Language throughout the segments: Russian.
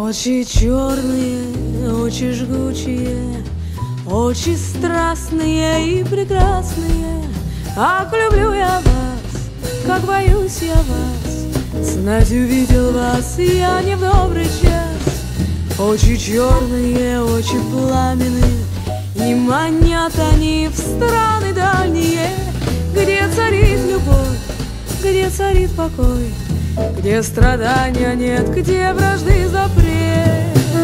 Очи черные, очи жгучие, очи страстные и прекрасные. Как люблю я вас, как боюсь я вас, знать увидел вас я не в добрый час. Очи черные, очи пламенные, и манят они в страны дальние, где царит любовь, где царит покой, где страдания нет, где вражды запрет.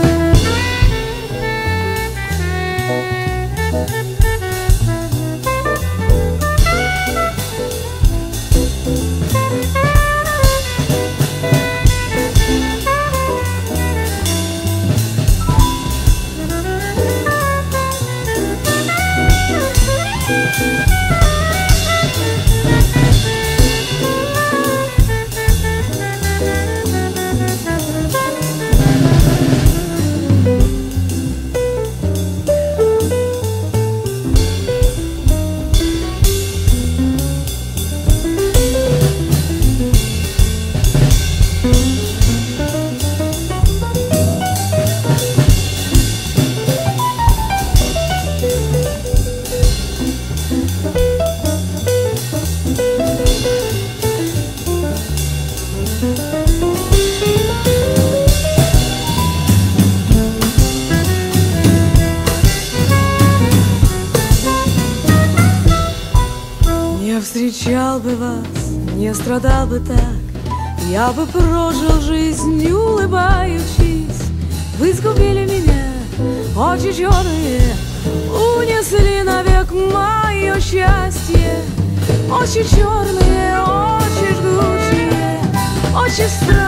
Встречал бы вас, не страдал бы так, я бы прожил жизнь, улыбаючись. Вы сгубили меня, очи черные, унесли навек мое счастье. Очи черные, очи жгучие, очи страстные.